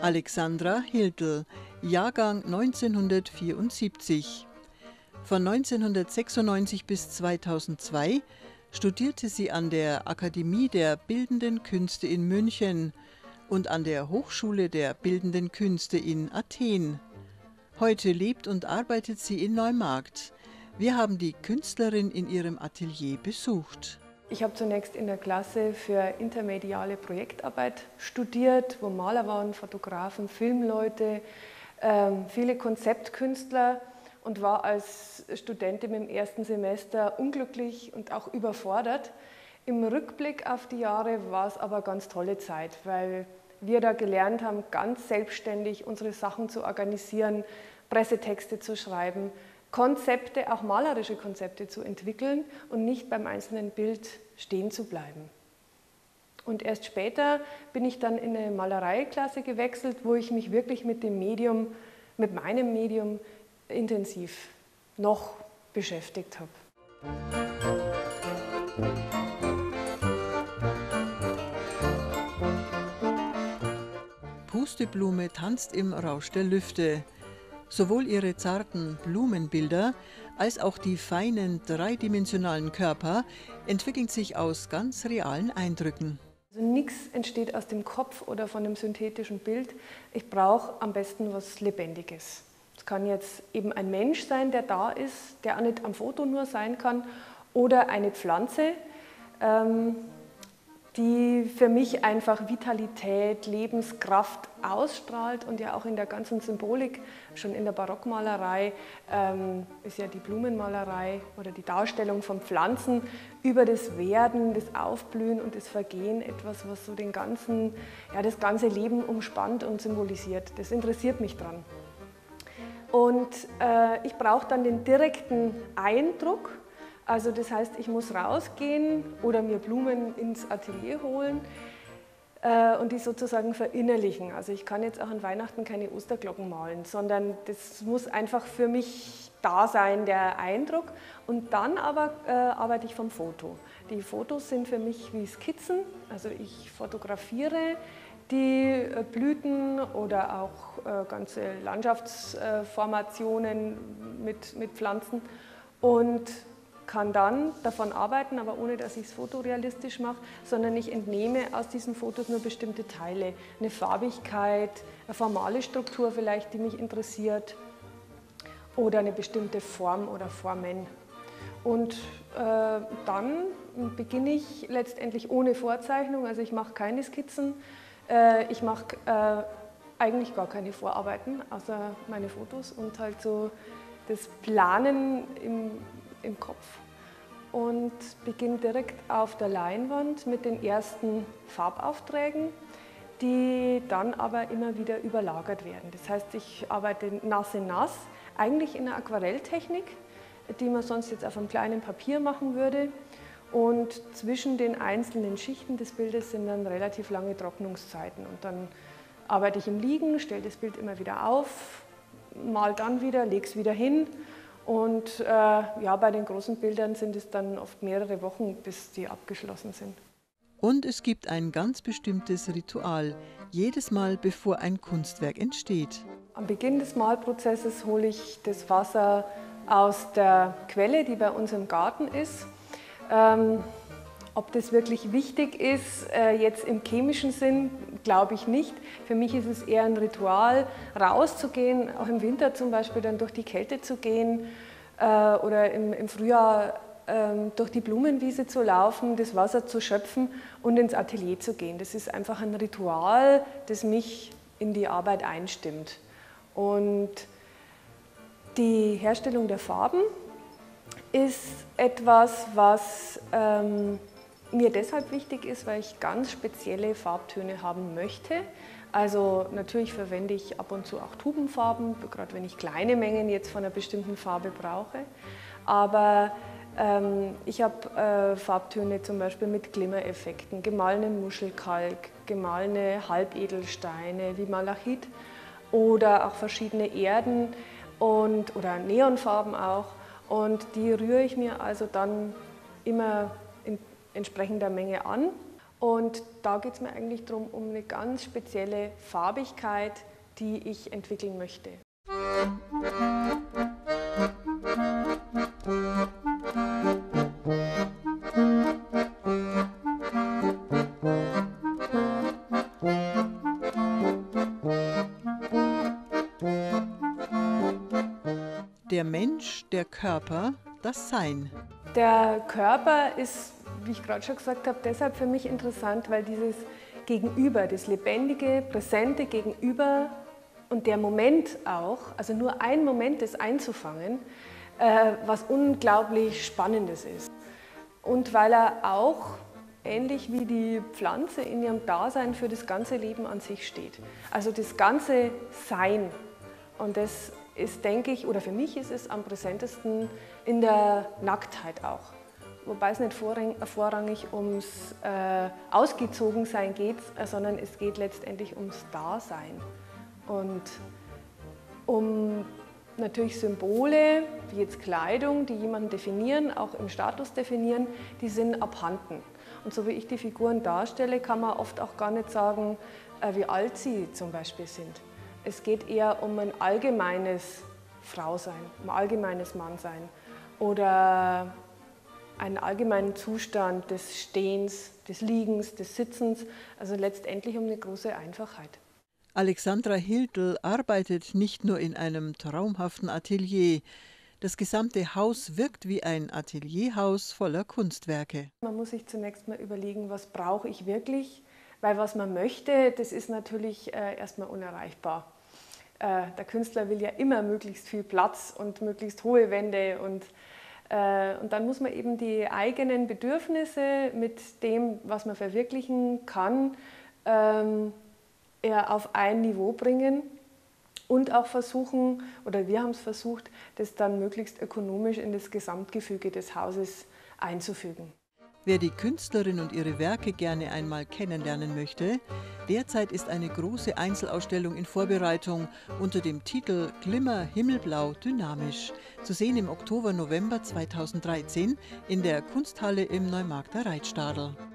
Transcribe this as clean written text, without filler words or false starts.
Alexandra Hildl, Jahrgang 1974. Von 1996 bis 2002 studierte sie an der Akademie der Bildenden Künste in München und an der Hochschule der Bildenden Künste in Athen. Heute lebt und arbeitet sie in Neumarkt. Wir haben die Künstlerin in ihrem Atelier besucht. Ich habe zunächst in der Klasse für intermediale Projektarbeit studiert, wo Maler waren, Fotografen, Filmleute, viele Konzeptkünstler und war als Studentin im ersten Semester unglücklich und auch überfordert. Im Rückblick auf die Jahre war es aber eine ganz tolle Zeit, weil wir da gelernt haben, ganz selbstständig unsere Sachen zu organisieren, Pressetexte zu schreiben, Konzepte, auch malerische Konzepte zu entwickeln und nicht beim einzelnen Bild stehen zu bleiben. Und erst später bin ich dann in eine Malereiklasse gewechselt, wo ich mich wirklich mit dem Medium, mit meinem Medium intensiv noch beschäftigt habe. Pusteblume tanzt im Rausch der Lüfte. Sowohl ihre zarten Blumenbilder als auch die feinen dreidimensionalen Körper entwickeln sich aus ganz realen Eindrücken. Also nichts entsteht aus dem Kopf oder von einem synthetischen Bild. Ich brauche am besten was Lebendiges. Es kann jetzt eben ein Mensch sein, der da ist, der auch nicht am Foto nur sein kann, oder eine Pflanze, die für mich einfach Vitalität, Lebenskraft ausstrahlt und ja auch in der ganzen Symbolik, schon in der Barockmalerei, ist ja die Blumenmalerei oder die Darstellung von Pflanzen über das Werden, das Aufblühen und das Vergehen etwas, was so den ganzen, ja, das ganze Leben umspannt und symbolisiert. Das interessiert mich dran. Und ich brauche dann den direkten Eindruck. Also das heißt, ich muss rausgehen oder mir Blumen ins Atelier holen und die sozusagen verinnerlichen. Also ich kann jetzt auch an Weihnachten keine Osterglocken malen, sondern das muss einfach für mich da sein, der Eindruck. Und dann aber arbeite ich vom Foto. Die Fotos sind für mich wie Skizzen, also ich fotografiere die Blüten oder auch ganze Landschaftsformationen mit Pflanzen und kann dann davon arbeiten, aber ohne, dass ich es fotorealistisch mache, sondern ich entnehme aus diesen Fotos nur bestimmte Teile. Eine Farbigkeit, eine formale Struktur vielleicht, die mich interessiert oder eine bestimmte Form oder Formen. Und dann beginne ich letztendlich ohne Vorzeichnung, also ich mache keine Skizzen, ich mache eigentlich gar keine Vorarbeiten, außer meine Fotos und halt so das Planen im Kopf und beginne direkt auf der Leinwand mit den ersten Farbaufträgen, die dann aber immer wieder überlagert werden. Das heißt, ich arbeite nass in nass, eigentlich in einer Aquarelltechnik, die man sonst jetzt auf einem kleinen Papier machen würde. Und zwischen den einzelnen Schichten des Bildes sind dann relativ lange Trocknungszeiten. Und dann arbeite ich im Liegen, stelle das Bild immer wieder auf, mal dann wieder, lege es wieder hin. Und ja, bei den großen Bildern sind es dann oft mehrere Wochen, bis die abgeschlossen sind. Und es gibt ein ganz bestimmtes Ritual, jedes Mal bevor ein Kunstwerk entsteht. Am Beginn des Malprozesses hole ich das Wasser aus der Quelle, die bei uns im Garten ist. Ob das wirklich wichtig ist, jetzt im chemischen Sinn, glaube ich nicht. Für mich ist es eher ein Ritual, rauszugehen, auch im Winter zum Beispiel dann durch die Kälte zu gehen oder im Frühjahr durch die Blumenwiese zu laufen, das Wasser zu schöpfen und ins Atelier zu gehen. Das ist einfach ein Ritual, das mich in die Arbeit einstimmt. Und die Herstellung der Farben ist etwas, was mir deshalb wichtig ist, weil ich ganz spezielle Farbtöne haben möchte. Also natürlich verwende ich ab und zu auch Tubenfarben, gerade wenn ich kleine Mengen jetzt von einer bestimmten Farbe brauche. Aber ich habe Farbtöne zum Beispiel mit Glimmereffekten, gemahlenen Muschelkalk, gemahlene Halbedelsteine wie Malachit oder auch verschiedene Erden oder Neonfarben auch. Und die rühre ich mir also dann immer in entsprechender Menge an Und da geht es mir eigentlich darum, um eine ganz spezielle Farbigkeit, die ich entwickeln möchte. Der Mensch, der Körper, das Sein. Der Körper ist, wie ich gerade schon gesagt habe, deshalb für mich interessant, weil dieses Gegenüber, das lebendige, präsente Gegenüber und der Moment auch, also nur ein Moment, das einzufangen, was unglaublich Spannendes ist. Und weil er auch, ähnlich wie die Pflanze in ihrem Dasein, für das ganze Leben an sich steht. Also das ganze Sein. Und das ist, denke ich, oder für mich ist es am präsentesten in der Nacktheit auch. Wobei es nicht vorrangig ums Ausgezogensein geht, sondern es geht letztendlich ums Dasein. Und um natürlich Symbole, wie jetzt Kleidung, die jemanden definieren, auch im Status definieren, die sind abhanden. Und so wie ich die Figuren darstelle, kann man oft auch gar nicht sagen, wie alt sie zum Beispiel sind. Es geht eher um ein allgemeines Frausein, um ein allgemeines Mannsein oder einen allgemeinen Zustand des Stehens, des Liegens, des Sitzens, also letztendlich um eine große Einfachheit. Alexandra Hildl arbeitet nicht nur in einem traumhaften Atelier. Das gesamte Haus wirkt wie ein Atelierhaus voller Kunstwerke. Man muss sich zunächst mal überlegen, was brauche ich wirklich, weil was man möchte, das ist natürlich erstmal unerreichbar. Der Künstler will ja immer möglichst viel Platz und möglichst hohe Wände und dann muss man eben die eigenen Bedürfnisse mit dem, was man verwirklichen kann, eher auf ein Niveau bringen und auch versuchen, oder wir haben es versucht, das dann möglichst ökonomisch in das Gesamtgefüge des Hauses einzufügen. Wer die Künstlerin und ihre Werke gerne einmal kennenlernen möchte, derzeit ist eine große Einzelausstellung in Vorbereitung unter dem Titel Glimmer Himmelblau dynamisch, zu sehen im Oktober/November 2013 in der Kunsthalle im Neumarkter Reitstadel.